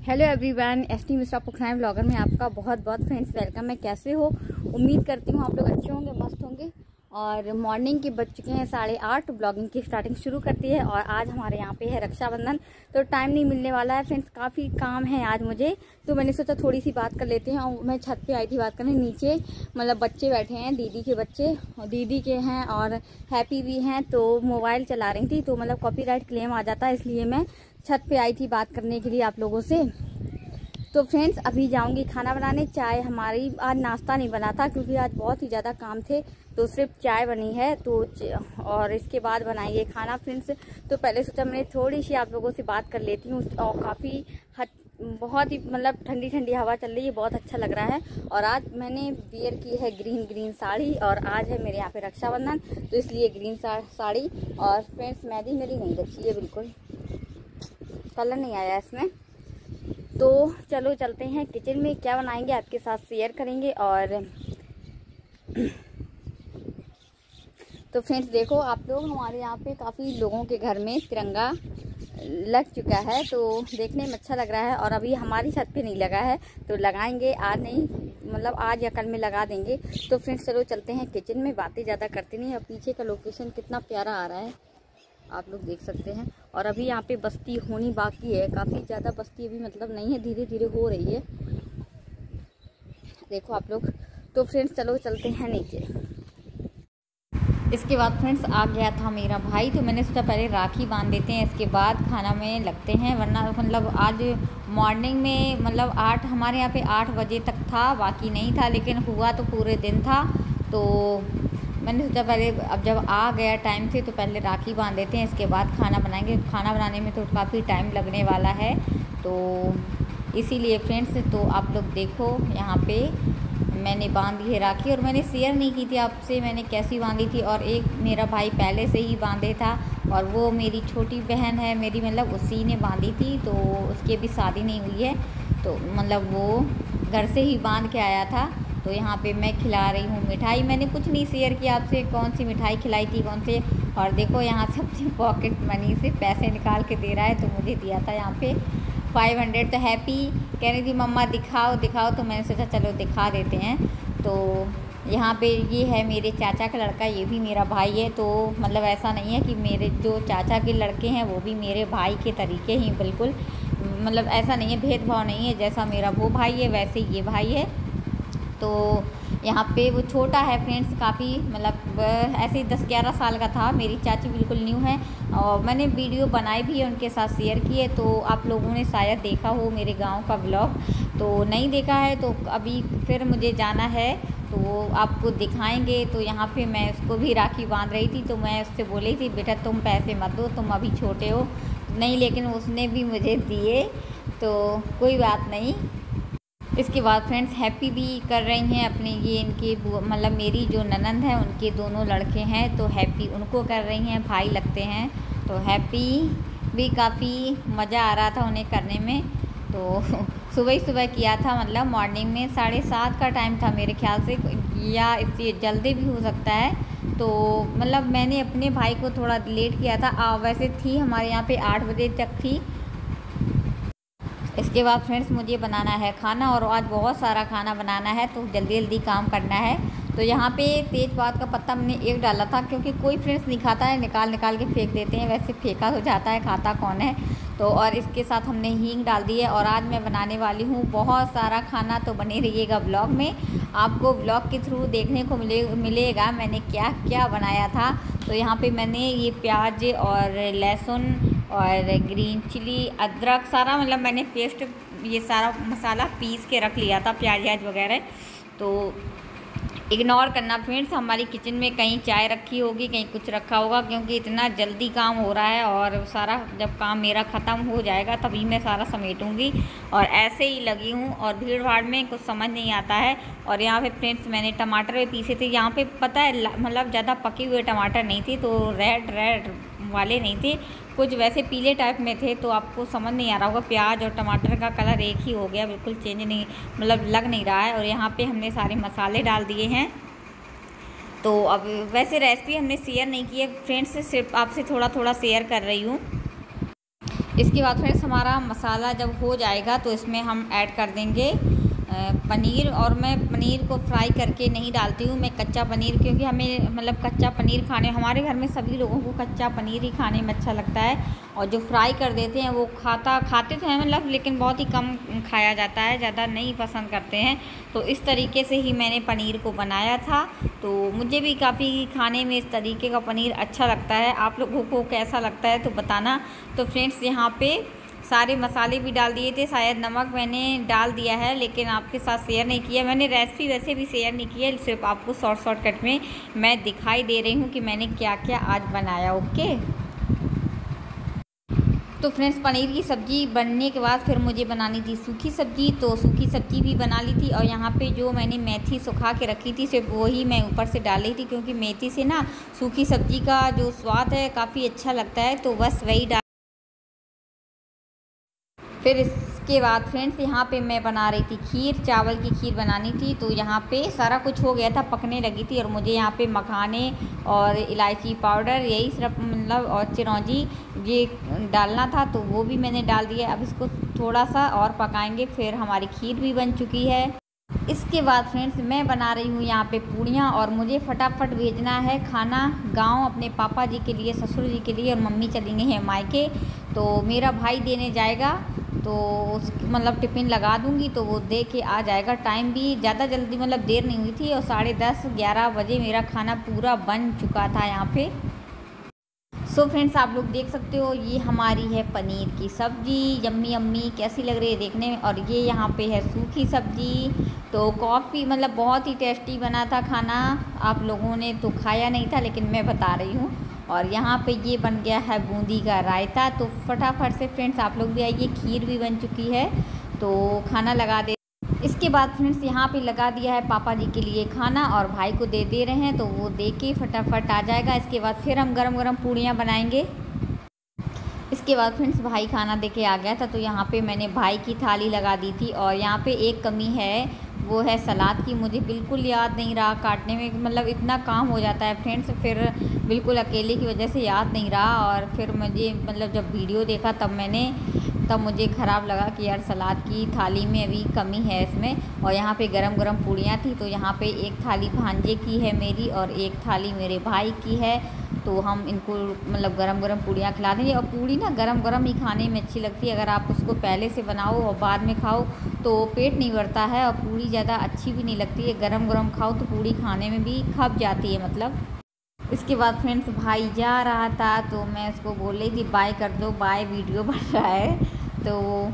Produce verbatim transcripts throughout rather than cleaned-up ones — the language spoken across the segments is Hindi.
Hello everyone, S T Mishra Pokhran blogger में आपका बहुत बहुत फ्रेंड्स वेलकम है। कैसे हो? उम्मीद करती हूँ आप लोग अच्छे होंगे, मस्त होंगे। और मॉर्निंग के बज चुके हैं साढ़े आठ। ब्लॉगिंग की स्टार्टिंग शुरू करती है और आज हमारे यहाँ पे है रक्षाबंधन, तो टाइम नहीं मिलने वाला है फ्रेंड्स। काफ़ी काम है आज मुझे, तो मैंने सोचा थोड़ी सी बात कर लेते हैं। और मैं छत पे आई थी बात करने। नीचे मतलब बच्चे बैठे हैं, दीदी के बच्चे और दीदी के हैं और हैप्पी भी हैं, तो मोबाइल चला रही थी तो मतलब कॉपीराइट क्लेम आ जाता है, इसलिए मैं छत पे आई थी बात करने के लिए आप लोगों से। तो फ्रेंड्स अभी जाऊंगी खाना बनाने। चाय हमारी आज नाश्ता नहीं बना था क्योंकि आज बहुत ही ज़्यादा काम थे, तो सिर्फ चाय बनी है। तो और इसके बाद बनाएंगे खाना फ्रेंड्स। तो पहले सोचा मैंने थोड़ी सी आप लोगों से बात कर लेती हूँ। और काफ़ी बहुत ही मतलब ठंडी ठंडी हवा चल रही है, बहुत अच्छा लग रहा है। और आज मैंने वियर की है ग्रीन ग्रीन साड़ी, और आज है मेरे यहाँ पे रक्षाबंधन, तो इसलिए ग्रीन साड़ी। और फ्रेंड्स मेहंदी मेरी नहीं रखी है, बिल्कुल कलर नहीं आया इसमें। तो चलो चलते हैं किचन में, क्या बनाएंगे आपके साथ शेयर करेंगे। और तो फ्रेंड्स देखो आप लोग, हमारे यहाँ पे काफ़ी लोगों के घर में तिरंगा लग चुका है, तो देखने में अच्छा लग रहा है। और अभी हमारी छत पे नहीं लगा है, तो लगाएंगे आज नहीं, मतलब आज या कल में लगा देंगे। तो फ्रेंड्स चलो चलते हैं किचन में, बातें ज़्यादा करते नहीं। अब पीछे का लोकेशन कितना प्यारा आ रहा है, आप लोग देख सकते हैं। और अभी यहाँ पे बस्ती होनी बाकी है, काफ़ी ज़्यादा बस्ती अभी मतलब नहीं है, धीरे धीरे हो रही है, देखो आप लोग। तो फ्रेंड्स चलो चलते हैं नीचे। इसके बाद फ्रेंड्स आ गया था मेरा भाई, तो मैंने सोचा पहले राखी बांध देते हैं, इसके बाद खाना में लगते हैं। वरना मतलब आज मॉर्निंग में मतलब आठ हमारे यहाँ पे आठ बजे तक था, बाकी नहीं था, लेकिन हुआ तो पूरे दिन था। तो मैंने सोचा पहले अब जब आ गया टाइम से तो पहले राखी बांध देते हैं, इसके बाद खाना बनाएंगे। खाना बनाने में तो काफ़ी टाइम लगने वाला है, तो इसीलिए फ्रेंड्स तो आप लोग देखो यहाँ पे मैंने बांध दी है राखी। और मैंने शेयर नहीं की थी आपसे मैंने कैसी बांधी थी। और एक मेरा भाई पहले से ही बांधे था, और वो मेरी छोटी बहन है मेरी, मतलब उसी ने बांधी थी, तो उसकी अभी शादी नहीं हुई है, तो मतलब वो घर से ही बांध के आया था। तो यहाँ पे मैं खिला रही हूँ मिठाई। मैंने कुछ नहीं शेयर किया आपसे कौन सी मिठाई खिलाई थी कौन से। और देखो यहाँ सबसे पॉकेट मनी से पैसे निकाल के दे रहा है, तो मुझे दिया था यहाँ पे फाइव हंड्रेड। तो हैप्पी कह रही थी मम्मा दिखाओ दिखाओ, तो मैंने सोचा चलो दिखा देते हैं। तो यहाँ पे ये है मेरे चाचा का लड़का, ये भी मेरा भाई है। तो मतलब ऐसा नहीं है कि मेरे जो चाचा के लड़के हैं वो भी मेरे भाई के तरीके ही, बिल्कुल मतलब ऐसा नहीं है, भेदभाव नहीं है। जैसा मेरा वो भाई है वैसे ही ये भाई है। तो यहाँ पे वो छोटा है फ्रेंड्स, काफ़ी मतलब ऐसे ही दस ग्यारह साल का था। मेरी चाची बिल्कुल न्यू है, और मैंने वीडियो बनाई भी है उनके साथ शेयर की है, तो आप लोगों ने शायद देखा हो मेरे गांव का ब्लॉग। तो नहीं देखा है तो अभी फिर मुझे जाना है, तो वो आपको दिखाएंगे। तो यहाँ पे मैं उसको भी राखी बांध रही थी, तो मैं उससे बोली थी बेटा तुम पैसे मत दो, तुम अभी छोटे हो नहीं, लेकिन उसने भी मुझे दिए, तो कोई बात नहीं। इसके बाद फ्रेंड्स हैप्पी भी कर रही हैं अपने, ये इनके मतलब मेरी जो ननंद है उनके दोनों लड़के हैं, तो हैप्पी उनको कर रही हैं, भाई लगते हैं। तो हैप्पी भी काफ़ी मज़ा आ रहा था उन्हें करने में। तो सुबह ही सुबह किया था, मतलब मॉर्निंग में साढ़े सात का टाइम था मेरे ख्याल से, या इससे जल्दी भी हो सकता है। तो मतलब मैंने अपने भाई को थोड़ा लेट किया था, आ, वैसे थी हमारे यहाँ पे आठ बजे तक थी। इसके बाद फ्रेंड्स मुझे बनाना है खाना, और आज बहुत सारा खाना बनाना है, तो जल्दी जल्दी काम करना है। तो यहाँ पे तेज़पात का पत्ता मैंने एक डाला था, क्योंकि कोई फ्रेंड्स नहीं खाता है, निकाल निकाल के फेंक देते हैं, वैसे फेंका हो जाता है, खाता कौन है। तो और इसके साथ हमने हींग डाल दी है। और आज मैं बनाने वाली हूँ बहुत सारा खाना, तो बने रहिएगा ब्लॉग में, आपको ब्लॉग के थ्रू देखने को मिले मिलेगा मैंने क्या क्या बनाया था। तो यहाँ पे मैंने ये प्याज और लहसुन और ग्रीन चिली अदरक सारा मतलब मैंने पेस्ट ये सारा मसाला पीस के रख लिया था, प्याज व्याज वगैरह। तो इग्नोर करना फ्रेंड्स, हमारी किचन में कहीं चाय रखी होगी, कहीं कुछ रखा होगा, क्योंकि इतना जल्दी काम हो रहा है। और सारा जब काम मेरा ख़त्म हो जाएगा तभी मैं सारा समेटूंगी, और ऐसे ही लगी हूँ, और भीड़ भाड़ में कुछ समझ नहीं आता है। और यहाँ पे फ्रेंड्स मैंने टमाटर भी पीसे थे, यहाँ पे पता है मतलब ज़्यादा पके हुए टमाटर नहीं थे, तो रेड रेड वाले नहीं थे, कुछ वैसे पीले टाइप में थे, तो आपको समझ नहीं आ रहा होगा। प्याज और टमाटर का कलर एक ही हो गया, बिल्कुल चेंज नहीं मतलब लग नहीं रहा है। और यहाँ पे हमने सारे मसाले डाल दिए हैं। तो अब वैसे रेसिपी हमने शेयर नहीं की है फ्रेंड्स, सिर्फ आपसे थोड़ा थोड़ा शेयर कर रही हूँ। इसके बाद फ्रेंड्स हमारा मसाला जब हो जाएगा तो इसमें हम ऐड कर देंगे पनीर। और मैं पनीर को फ्राई करके नहीं डालती हूँ, मैं कच्चा पनीर, क्योंकि हमें मतलब कच्चा पनीर खाने, हमारे घर में सभी लोगों को कच्चा पनीर ही खाने में अच्छा लगता है। और जो फ्राई कर देते हैं वो खाता खाते तो हैं मतलब, लेकिन बहुत ही कम खाया जाता है, ज़्यादा नहीं पसंद करते हैं। तो इस तरीके से ही मैंने पनीर को बनाया था, तो मुझे भी काफ़ी खाने में इस तरीके का पनीर अच्छा लगता है। आप लोगों को कैसा लगता है तो बताना। तो फ्रेंड्स यहाँ पे सारे मसाले भी डाल दिए थे, शायद नमक मैंने डाल दिया है लेकिन आपके साथ शेयर नहीं किया। मैंने रेसिपी वैसे भी शेयर नहीं की है, सिर्फ आपको शॉर्ट शॉर्टकट में मैं दिखाई दे रही हूँ कि मैंने क्या क्या आज बनाया। ओके, तो फ्रेंड्स पनीर की सब्ज़ी बनने के बाद फिर मुझे बनानी थी सूखी सब्ज़ी, तो सूखी सब्ज़ी भी बना ली थी। और यहाँ पे जो मैंने मेथी सुखा के रखी थी सिर्फ वही मैं ऊपर से डाल रही थी, क्योंकि मेथी से ना सूखी सब्ज़ी का जो स्वाद है काफ़ी अच्छा लगता है, तो बस वही डाल। फिर इसके बाद फ्रेंड्स यहाँ पे मैं बना रही थी खीर, चावल की खीर बनानी थी। तो यहाँ पे सारा कुछ हो गया था, पकने लगी थी, और मुझे यहाँ पे मखाने और इलायची पाउडर यही सिर्फ मतलब और चिरौंजी ये डालना था, तो वो भी मैंने डाल दिया। अब इसको थोड़ा सा और पकाएंगे, फिर हमारी खीर भी बन चुकी है। इसके बाद फ्रेंड्स मैं बना रही हूँ यहाँ पे पूड़ियाँ, और मुझे फटाफट भेजना है खाना गांव अपने पापा जी के लिए, ससुर जी के लिए, और मम्मी चली गई हैं मायके। तो मेरा भाई देने जाएगा, तो उस मतलब टिफ़िन लगा दूँगी तो वो दे के आ जाएगा। टाइम भी ज़्यादा जल्दी मतलब देर नहीं हुई थी, और साढ़े दस ग्यारह बजे मेरा खाना पूरा बन चुका था यहाँ पे। सो so फ्रेंड्स आप लोग देख सकते हो ये हमारी है पनीर की सब्ज़ी, यम्मी यम्मी कैसी लग रही है देखने में। और ये यहाँ पे है सूखी सब्ज़ी। तो कॉफ़ी मतलब बहुत ही टेस्टी बना था खाना, आप लोगों ने तो खाया नहीं था लेकिन मैं बता रही हूँ। और यहाँ पे ये बन गया है बूंदी का रायता। तो फटाफट से फ्रेंड्स आप लोग भी आइए, खीर भी बन चुकी है, तो खाना लगा दे। इसके बाद फ्रेंड्स यहाँ पे लगा दिया है पापा जी के लिए खाना, और भाई को दे दे रहे हैं, तो वो दे के फटाफट आ जाएगा। इसके बाद फिर हम गरम गरम पूड़ियाँ बनाएंगे। इसके बाद फ्रेंड्स भाई खाना दे के आ गया था, तो यहाँ पे मैंने भाई की थाली लगा दी थी। और यहाँ पे एक कमी है, वो है सलाद की, मुझे बिल्कुल याद नहीं रहा काटने में, मतलब इतना काम हो जाता है फ्रेंड्स, फिर बिल्कुल अकेले की वजह से याद नहीं रहा। और फिर मुझे मतलब जब वीडियो देखा तब मैंने तब मुझे ख़राब लगा कि यार सलाद की थाली में अभी कमी है इसमें। और यहाँ पे गरम गरम पूड़ियाँ थी, तो यहाँ पे एक थाली भांजे की है मेरी और एक थाली मेरे भाई की है। तो हम इनको मतलब गरम गरम पूड़ियाँ खिला देंगे। और पूड़ी ना गरम गरम ही खाने में अच्छी लगती है, अगर आप उसको पहले से बनाओ और बाद में खाओ तो पेट नहीं भरता है, और पूड़ी ज़्यादा अच्छी भी नहीं लगती है। गरम गरम खाओ तो पूड़ी खाने में भी खप जाती है मतलब। इसके बाद फ्रेंड्स भाई जा रहा था, तो मैं उसको बोल रही थी बाय कर दो, बाय वीडियो बन रहा है। तो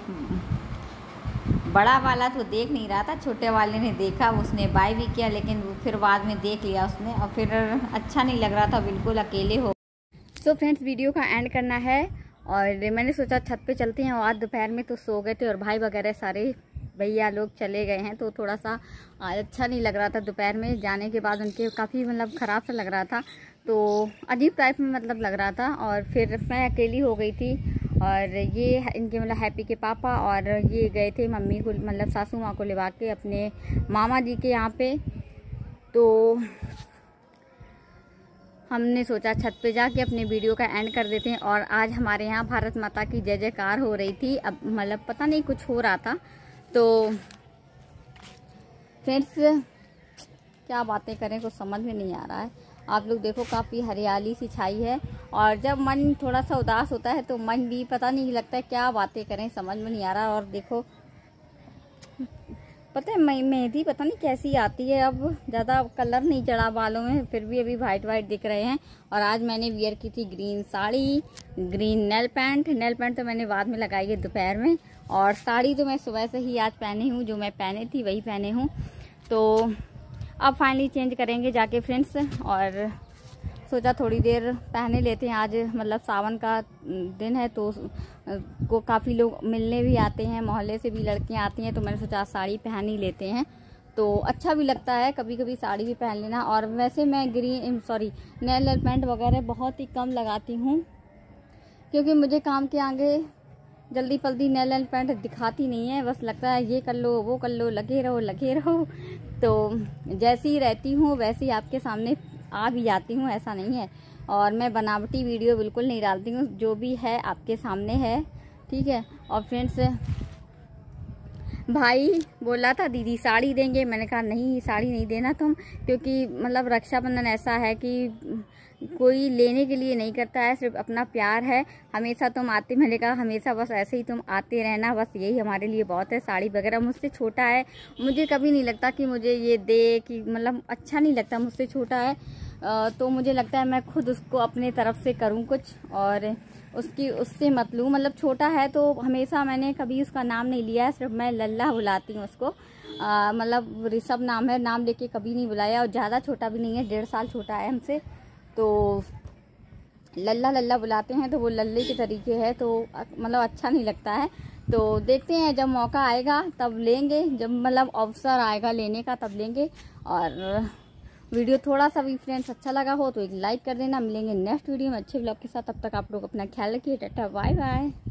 बड़ा वाला तो देख नहीं रहा था, छोटे वाले ने देखा, उसने बाय भी किया, लेकिन फिर बाद में देख लिया उसने, और फिर अच्छा नहीं लग रहा था, बिल्कुल अकेले हो। तो फ्रेंड्स वीडियो का एंड करना है, और मैंने सोचा छत पे चलते हैं। और आज दोपहर में तो सो गए थे, और भाई वगैरह सारे भैया लोग चले गए हैं, तो थोड़ा सा अच्छा नहीं लग रहा था। दोपहर में जाने के बाद उनके काफ़ी मतलब ख़राब सा लग रहा था, तो अजीब टाइप में मतलब लग रहा था। और फिर मैं अकेली हो गई थी, और ये इनके मतलब हैप्पी के पापा और ये गए थे मम्मी को मतलब सासू माँ को लेवा के अपने मामा जी के यहाँ पे। तो हमने सोचा छत पे जाके अपने वीडियो का एंड कर देते हैं। और आज हमारे यहाँ भारत माता की जय जयकार हो रही थी, अब मतलब पता नहीं कुछ हो रहा था। तो फ्रेंड्स क्या बातें करें, कुछ समझ में नहीं आ रहा है। आप लोग देखो काफ़ी हरियाली सी छाई है, और जब मन थोड़ा सा उदास होता है तो मन भी पता नहीं लगता है क्या बातें करें, समझ में नहीं आ रहा। और देखो पता है मेहंदी पता नहीं कैसी आती है, अब ज़्यादा कलर नहीं चढ़ा बालों में, फिर भी अभी वाइट वाइट दिख रहे हैं। और आज मैंने वियर की थी green sari, green nail paint. Nail paint तो मैंने बाद में लगाई है दोपहर में, और साड़ी तो मैं सुबह से ही आज पहनी हूँ, जो मैं पहने थी वही पहने हूँ। तो अब फाइनली चेंज करेंगे जाके फ्रेंड्स, और सोचा थोड़ी देर पहने लेते हैं। आज मतलब सावन का दिन है, तो को काफ़ी लोग मिलने भी आते हैं, मोहल्ले से भी लड़कियां आती हैं, तो मैंने सोचा साड़ी पहन ही लेते हैं, तो अच्छा भी लगता है कभी कभी साड़ी भी पहन लेना। और वैसे मैं ग्रीन सॉरी नेल पेंट वगैरह बहुत ही कम लगाती हूँ, क्योंकि मुझे काम के आगे जल्दी जल्दी नेल एंड पेंट दिखाती नहीं है, बस लगता है ये कर लो वो कर लो, लगे रहो लगे रहो। तो जैसी रहती हूँ वैसी आपके सामने आ भी जाती हूँ, ऐसा नहीं है। और मैं बनावटी वीडियो बिल्कुल नहीं डालती हूँ, जो भी है आपके सामने है, ठीक है। और फ्रेंड्स भाई बोला था दीदी साड़ी देंगे, मैंने कहा नहीं साड़ी नहीं देना तुम, क्योंकि मतलब रक्षाबंधन ऐसा है कि कोई लेने के लिए नहीं करता है, सिर्फ अपना प्यार है। हमेशा तुम आते, मैंने कहा हमेशा बस ऐसे ही तुम आते रहना, बस यही हमारे लिए बहुत है। साड़ी वगैरह मुझसे छोटा है, मुझे कभी नहीं लगता कि मुझे ये दे, कि मतलब अच्छा नहीं लगता, मुझसे छोटा है तो मुझे लगता है मैं खुद उसको अपने तरफ से करूँ कुछ, और उसकी उससे मत लूँ। मतलब छोटा है तो हमेशा मैंने कभी उसका नाम नहीं लिया है, सिर्फ मैं लल्ला बुलाती हूँ उसको। मतलब ऋषभ नाम है, नाम लेके कभी नहीं बुलाया। और ज़्यादा छोटा भी नहीं है, डेढ़ साल छोटा है हमसे, तो लल्ला लल्ला बुलाते हैं, तो वो लल्ले के तरीके है, तो मतलब अच्छा नहीं लगता है। तो देखते हैं जब मौका आएगा तब लेंगे, जब मतलब अवसर आएगा लेने का तब लेंगे। और वीडियो थोड़ा सा भी फ्रेंड्स अच्छा लगा हो तो एक लाइक कर देना। मिलेंगे नेक्स्ट वीडियो में अच्छे ब्लॉग के साथ, तब तक आप लोग अपना ख्याल रखिए। Tata bye bye.